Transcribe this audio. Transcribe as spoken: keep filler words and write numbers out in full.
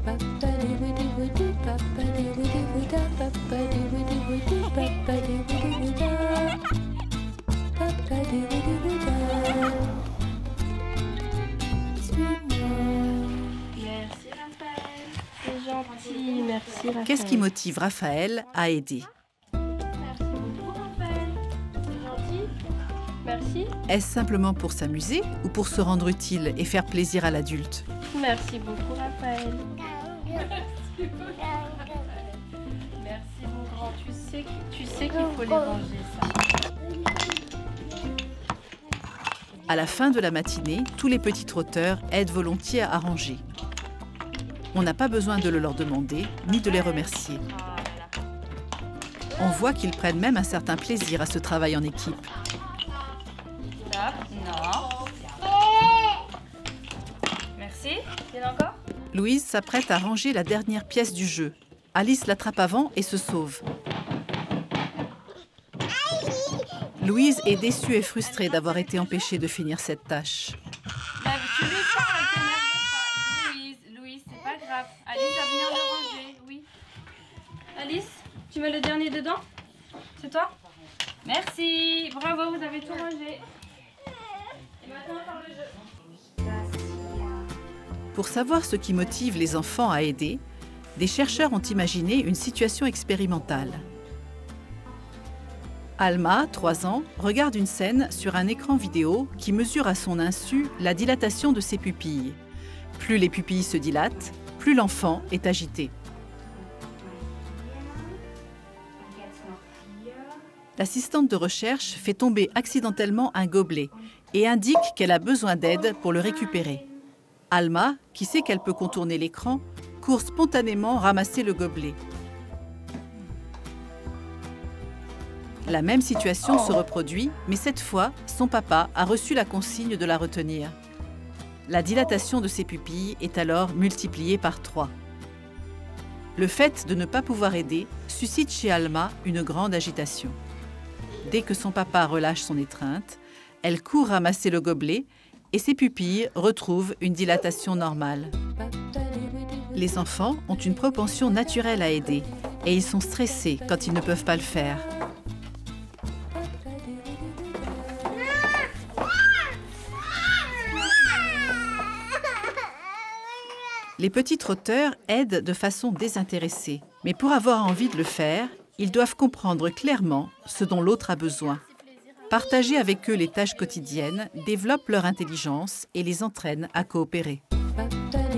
Qu'est-ce qui motive Raphaël à aider? Merci beaucoup, Raphaël. C'est gentil. Merci. Est-ce simplement pour s'amuser ou pour se rendre utile et faire plaisir à l'adulte? Merci beaucoup, Raphaël. Merci, mon grand. Tu sais, tu sais qu'il faut les ranger, ça. À la fin de la matinée, tous les petits trotteurs aident volontiers à ranger. On n'a pas besoin de le leur demander, ni de les remercier. On voit qu'ils prennent même un certain plaisir à ce travail en équipe. Stop. Non. Merci. Il y en a encore? Louise s'apprête à ranger la dernière pièce du jeu. Alice l'attrape avant et se sauve. Louise est déçue et frustrée d'avoir été empêchée de finir cette tâche. Bah, tu lui parles, t'énerve pas. Louise, Louise, c'est pas grave. Alice va venir le ranger, oui. Alice, tu mets le dernier dedans? C'est toi? Merci. Bravo, vous avez tout rangé. Et maintenant, on part le jeu. Pour savoir ce qui motive les enfants à aider, des chercheurs ont imaginé une situation expérimentale. Alma, trois ans, regarde une scène sur un écran vidéo qui mesure à son insu la dilatation de ses pupilles. Plus les pupilles se dilatent, plus l'enfant est agité. L'assistante de recherche fait tomber accidentellement un gobelet et indique qu'elle a besoin d'aide pour le récupérer. Alma, qui sait qu'elle peut contourner l'écran, court spontanément ramasser le gobelet. La même situation se reproduit, mais cette fois, son papa a reçu la consigne de la retenir. La dilatation de ses pupilles est alors multipliée par trois. Le fait de ne pas pouvoir aider suscite chez Alma une grande agitation. Dès que son papa relâche son étreinte, elle court ramasser le gobelet et ses pupilles retrouvent une dilatation normale. Les enfants ont une propension naturelle à aider et ils sont stressés quand ils ne peuvent pas le faire. Les petits trotteurs aident de façon désintéressée, mais pour avoir envie de le faire, ils doivent comprendre clairement ce dont l'autre a besoin. Partager avec eux les tâches quotidiennes développe leur intelligence et les entraîne à coopérer.